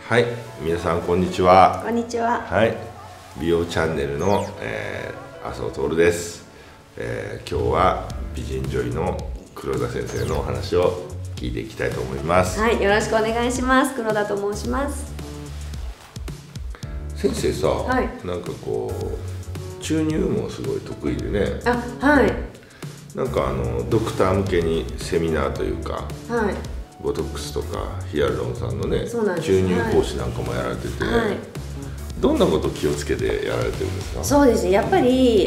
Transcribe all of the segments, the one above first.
はい、皆さんこんにちは。 こんにちは。 はい、美容チャンネルの、麻生徹です。今日は美人女医の黒田先生のお話を聞いていきたいと思います。 はい、よろしくお願いします。黒田と申します。 先生さ、 はい、 なんかこう注入もすごい得意でね。 はい。 なんかドクター向けにセミナーというか。 はい。 ボトックスとかヒアルロン酸のね、 注入講師なんかもやられてて、 はい、 どんなこと気をつけてやられてるんですか？ そうですね、やっぱり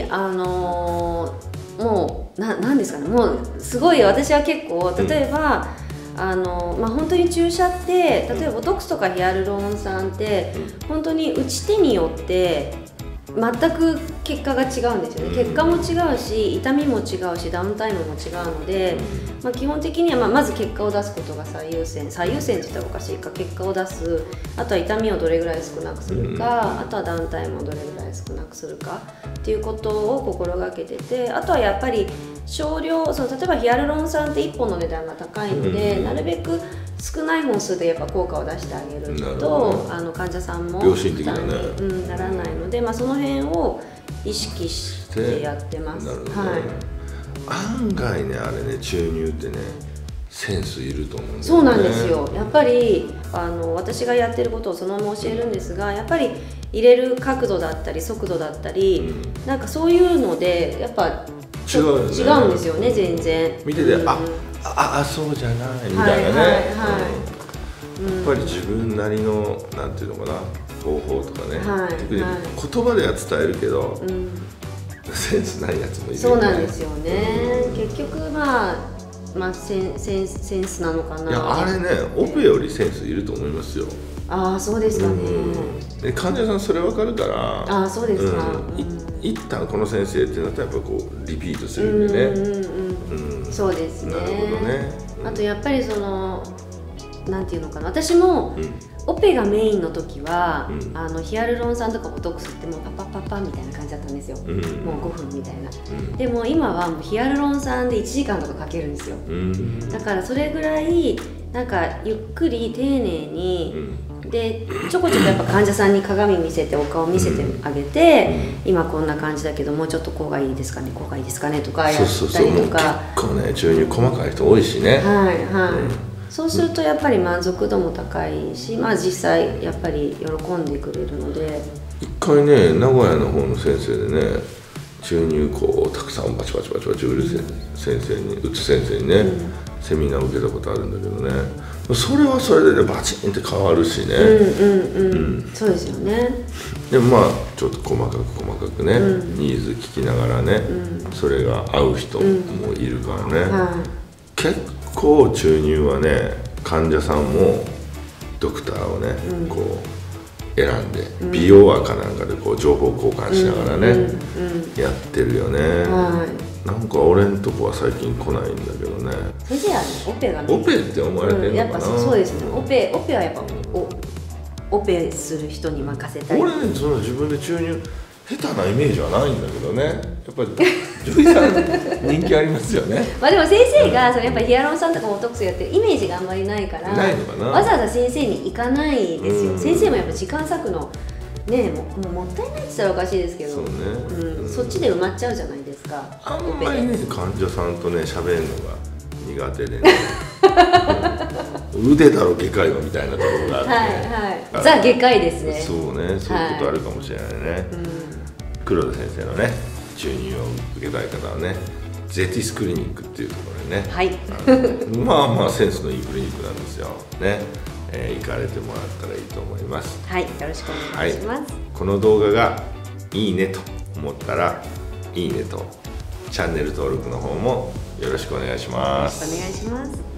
もうなんですかね、もうすごい私は結構例えば、本当に注射って例えばボトックスとかヒアルロン酸って、本当に打ち手によって全く結果が違うんですよね。結果も違うし、痛みも違うし、ダウンタイムも違うので、基本的にはまず結果を出すことが最優先って言ったらおかしいか、結果を出す、あとは痛みをどれぐらい少なくするか、あとはダウンタイムをどれぐらい少なくするかっていうことを心がけてて、あとはやっぱり少量、例えばヒアルロン酸って1本の値段が高いので、なるべく少ない本数でやっぱ効果を出してあげると、患者さんも良心的なね、 ならないので、その辺を意識してやってます。 案外ね、あれね、注入ってね、センスいると思うんですよね。 そうなんですよ。やっぱり私がやってることをそのまま教えるんですが、やっぱり入れる角度だったり速度だったり、なんかそういうのでやっぱ違うんですよね、全然。 見てて、そうじゃないみたいなね。やっぱり自分なりのなんていうのかな、方法とかね、特に言葉では伝えるけど、センスないやつもいるよね。 そうなんですよね。結局センスなのかな。 いや、あれね、オペよりセンスいると思いますよ。 そうですかね。 で、患者さんそれ分かるから。 そうですか。 一旦この先生ってなったらやっぱこうリピートするんでね。 そうですね。 なるほどね。 あとやっぱりなんていうのかな、私もオペがメインの時はヒアルロン酸とかボトックスってもうパパパパみたいな感じだったんですよ。もう5分みたいな。でも今はもうヒアルロン酸で1時間とかかけるんですよ。だからそれぐらいなんかゆっくり丁寧に、でちょこちょこやっぱ患者さんに鏡見せてお顔見せてあげて、今こんな感じだけどもうちょっとこうがいいですかね、こうがいいですかねとかやったりとか。 結構ね、注入細かい人多いしね。 そうするとやっぱり満足度も高いし、実際やっぱり喜んでくれるので。 一回ね、名古屋の方の先生でね、注入こうたくさんバチバチバチバチ打つ先生にね、セミナーを受けたことあるんだけどね、それはそれでね、バチンって変わるしね。 そうですよね。 でもちょっと細かくね、ニーズ聞きながらね、それが合う人もいるからね。結構注入はね、患者さんもドクターをね、こう選んで、美容アかなんかでこう情報交換しながらね、やってるよね。なんか俺んとこは最近来ないんだけどね。 先生はオペがオペって思われてるのかな。 やっぱそうですね。オペはやっぱオペする人に任せたい。 俺ね、自分で注入下手なイメージはないんだけどね。やっぱり女医さん人気ありますよね。 でも先生がやっぱりヒアルロン酸とかボトックスやってるイメージがあんまりないから、わざわざ先生に行かないですよ。先生もやっぱ時間割くのね、もったいないって言ったらおかしいですけど、そっちで埋まっちゃうじゃないですか。 あんまりね、患者さんとね喋るのが苦手でね。腕だろ外科医はみたいなところがあって、 ザ外科医ですね。 そうね、そういうことあるかもしれないね。黒田先生のね、注入を受けたい方はね、ゼティスクリニックっていうところでね、センスのいいクリニックなんですよね。行かれてもらったらいいと思います。 よろしくお願いします。 この動画がいいねと思ったらいいねとチャンネル登録の方もよろしくお願いします。 お願いします。